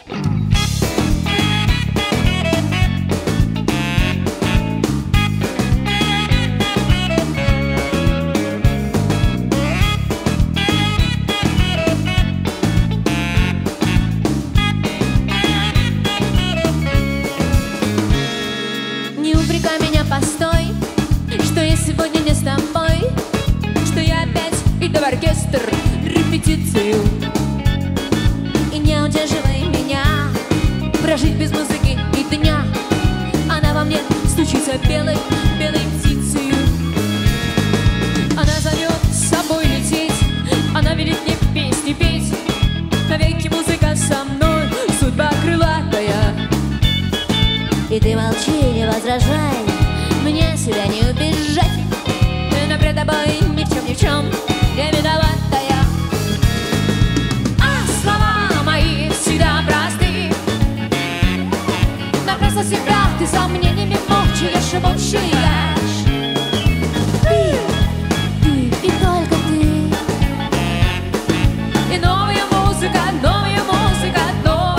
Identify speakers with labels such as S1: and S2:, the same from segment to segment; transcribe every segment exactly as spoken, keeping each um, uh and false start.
S1: Постой, что я сегодня не с тобой, что я опять иду в оркестр репетицию. И не удерживай меня прожить без музыки и дня. Она во мне стучится белой, белой птицей. Она зовет с собой лететь, она велит мне песни петь. Навеки музыка со мной, судьба крылатая. И ты молчи, не возражай, мне себя не убежать, но пред тобой ни в чем, ни в чем не виноватая. А слова мои всегда просты, напрасно себя ты сомнениями мучаешь и мучаешь. Ты, ты и только ты. И новая музыка, новая музыка, новая.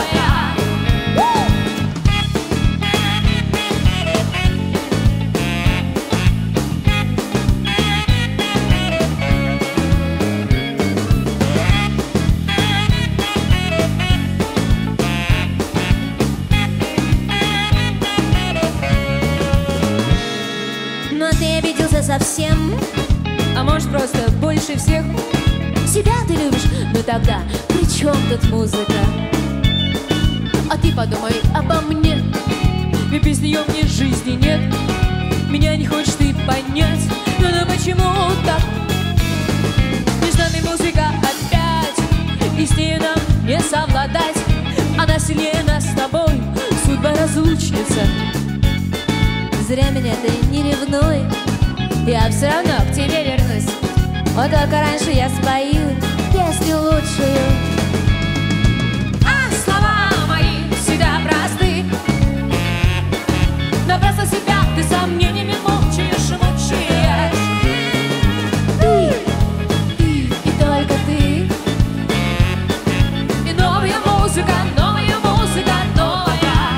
S1: Совсем, а может просто больше всех. Себя ты любишь, но тогда при чем тут музыка? А ты подумай обо мне, ведь без нее мне жизни нет. Меня не хочешь ты понять, но, но почему так? Между нами музыка опять, и с ней нам не совладать. Она сильнее нас с тобой, судьба разлучница. Зря меня ты не ревнуй, я все равно к тебе вернусь. Вот только раньше я спою песню лучшую. А слова мои всегда просты, напрасно себя ты сомнениями мучаешь и мучаешь. Ты, ты и только ты. И новая музыка, новая музыка, новая.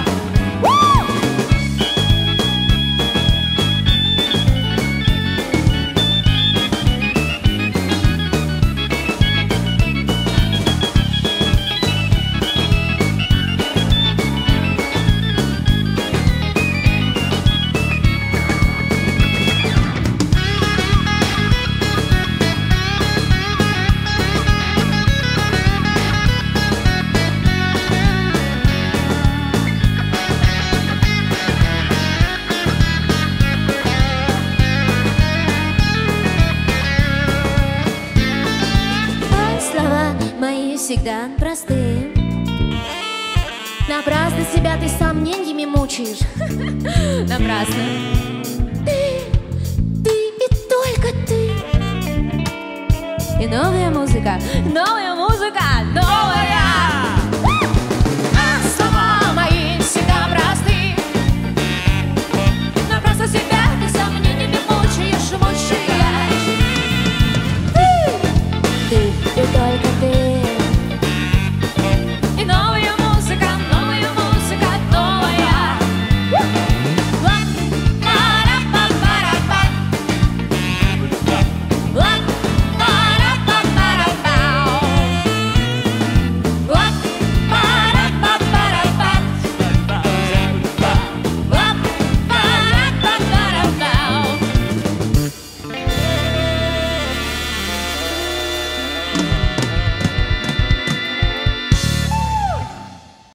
S1: Всегда простые. Напрасно себя ты сомнениями мучаешь. Напрасно. Ты, ты и только ты. И новая музыка, новая музыка, новая.